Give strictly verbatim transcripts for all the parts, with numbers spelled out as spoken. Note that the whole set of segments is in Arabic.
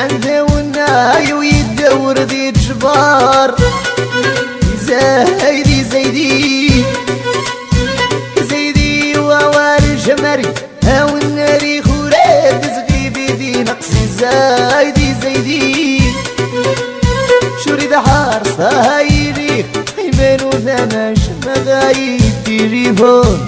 عنده والناي ويدور ذي جبار زايدي زايدي زايدي ووالي جمري هاو الناري خورات زغيبي دي نقصي زايدي زايدي شوري ذا حار صايري حيمان وذماش مغايب تليفون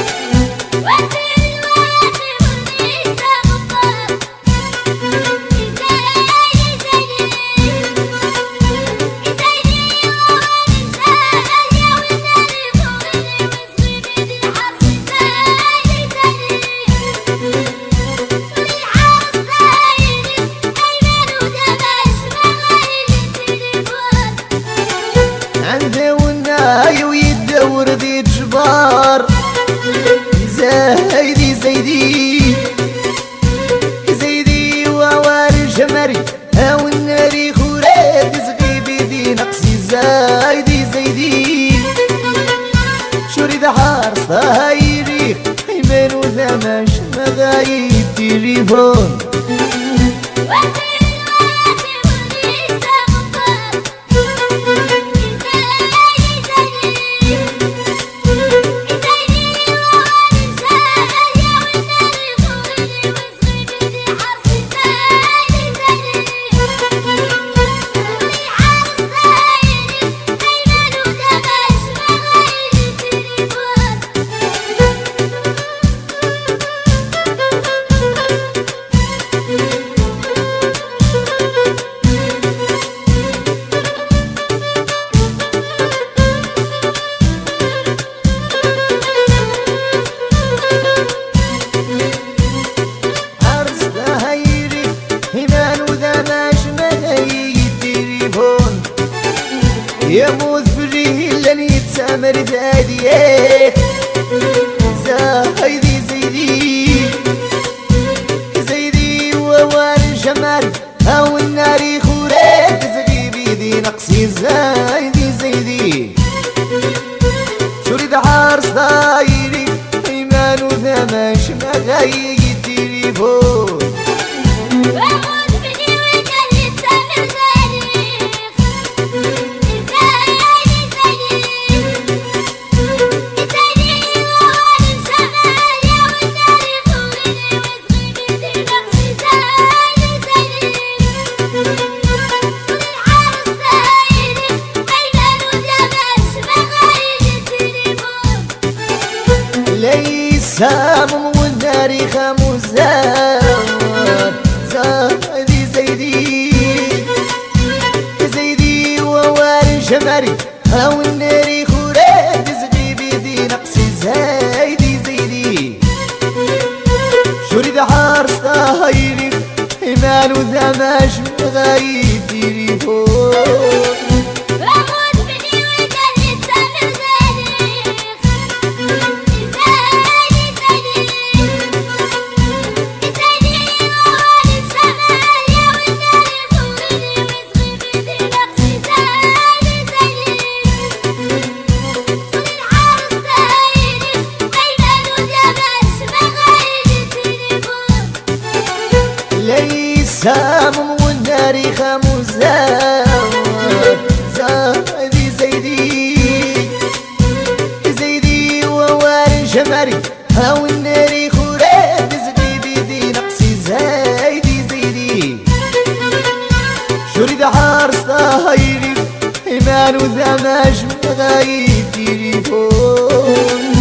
عنده والناي ويدور ذي جبار زايدي زايدي زايدي ووالي جمري هاو الناري خورات زغيبي دي نقصي زايدي زايدي شوري ذا حار صايري حيمان وذماش مغايب تليفون يموت فريه لن يتسامر ذاديه زايدي زايدي زايدي ووالي جمال هاو الناري خورات زغيبي دي نقصي زايدي زايدي شوري ذا حار صايري ايمان وذماش مغايب تليفون ليس من والناري خموزان زايدي زايدي زايدي ووالي جمري هاو الناري خورات زغيبي دي نقصي زايدي زايدي شوري ذا حار صايري حيمان وذماش مغايب تليفون ليس من والناري خموزان زايدي زايدي زايدي ووالي جمري هاو الناري خورات زغيبي دي نقصي زايدي زايدي شوري ذا حار صايري حيمان وذماش مغايب تليفون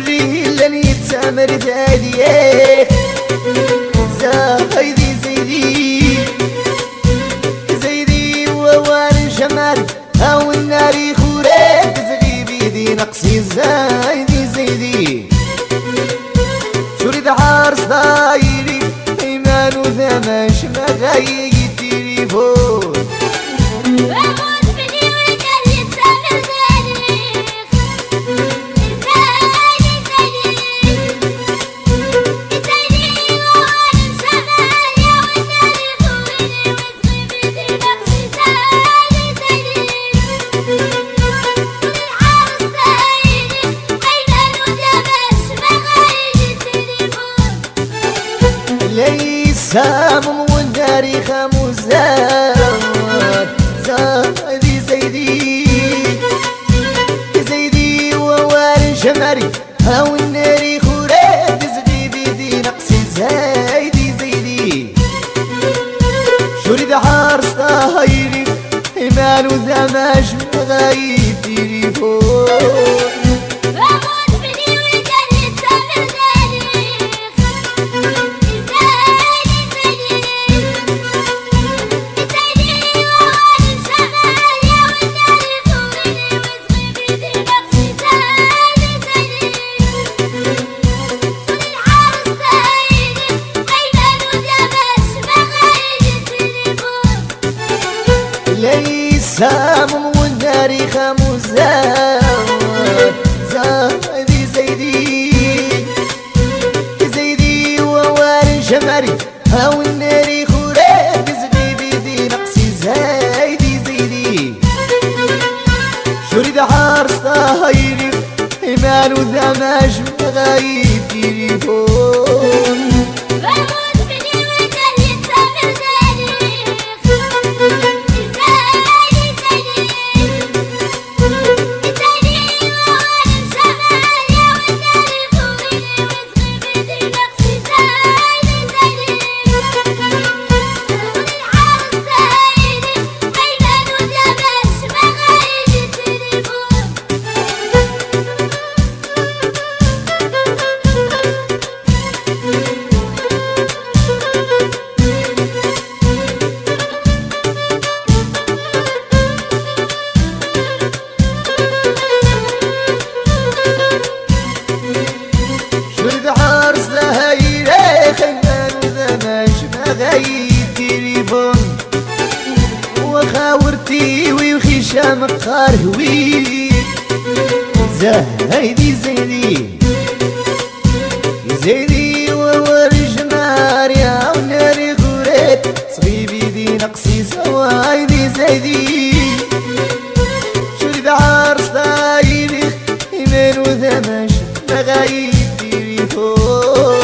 ذري لن يتسامر ذاديك زايدي زيدي زيدي ووالي جمال هاو الناري خوريك زغي بيدي نقصي زايدي زيدي شريد عارس دايري ايمان وثماش مغايق التليفون ليس همم والناري خموزات زايدي زيدي زيدي ووالي جماري هاو الناري خورات زغي بيدي نقصي زايدي زيدي شريد عارس طايري ايمان وذماج مغايب تليفون ليس همم والناري خموزات زايدي زيدي زيدي ووالي جماري هاو الناري خورات زغي بيدي نقصي زايدي زيدي شريد عارس طايري ايمان وذماج مغايب تليفون تليفون وخاورتي وخشام قارهوي زايدي زيدي زيدي وورجمار يا وناري غوريت صغيبي دي نقصي زوايدي زيدي شريد عارس دايري ايمان وذماش مغايب تليفون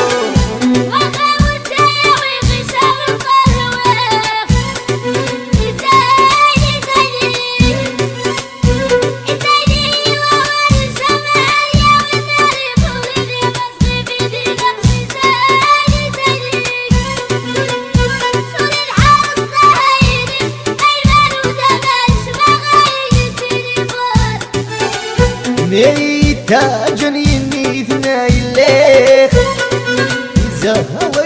ميتا جنيني ثناي الليخ زهوة